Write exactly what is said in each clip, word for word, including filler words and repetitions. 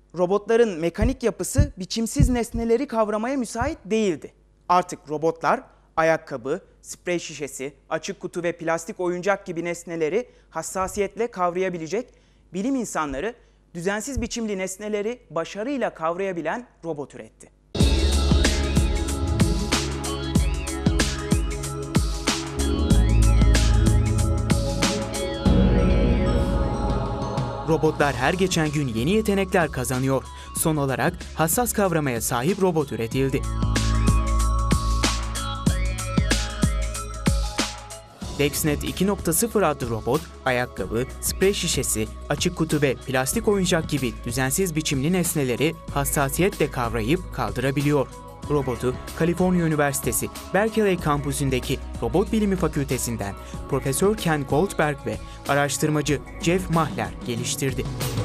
robotların mekanik yapısı biçimsiz nesneleri kavramaya müsait değildi. Artık robotlar ayakkabı, sprey şişesi, açık kutu ve plastik oyuncak gibi nesneleri hassasiyetle kavrayabilecek, bilim insanları düzensiz biçimli nesneleri başarıyla kavrayabilen robot üretti. Robotlar her geçen gün yeni yetenekler kazanıyor. Son olarak hassas kavramaya sahip robot üretildi. DexNet iki nokta sıfır adlı robot, ayakkabı, sprey şişesi, açık kutu ve plastik oyuncak gibi düzensiz biçimli nesneleri hassasiyetle kavrayıp kaldırabiliyor. Robotu, Kaliforniya Üniversitesi Berkeley kampüsündeki Robot Bilimi Fakültesinden Profesör Ken Goldberg ve araştırmacı Jeff Mahler geliştirdi.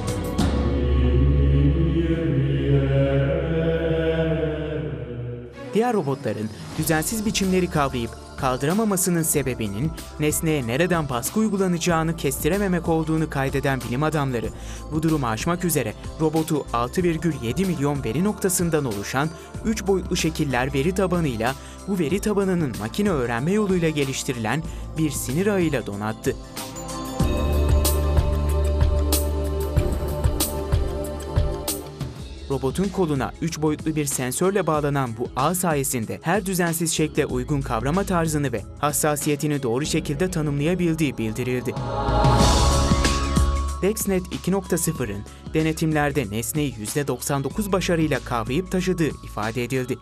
Diğer robotların düzensiz biçimleri kavrayıp kaldıramamasının sebebinin nesneye nereden baskı uygulanacağını kestirememek olduğunu kaydeden bilim adamları, bu durumu aşmak üzere robotu altı virgül yedi milyon veri noktasından oluşan üç boyutlu şekiller veri tabanıyla, bu veri tabanının makine öğrenme yoluyla geliştirilen bir sinir ağıyla donattı. Robotun koluna üç boyutlu bir sensörle bağlanan bu ağ sayesinde her düzensiz şekle uygun kavrama tarzını ve hassasiyetini doğru şekilde tanımlayabildiği bildirildi. DexNet iki nokta sıfırın denetimlerde nesneyi yüzde doksan dokuz başarıyla kavrayıp taşıdığı ifade edildi.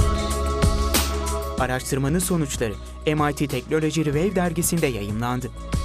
Araştırmanın sonuçları M I T Technology Review dergisinde yayımlandı.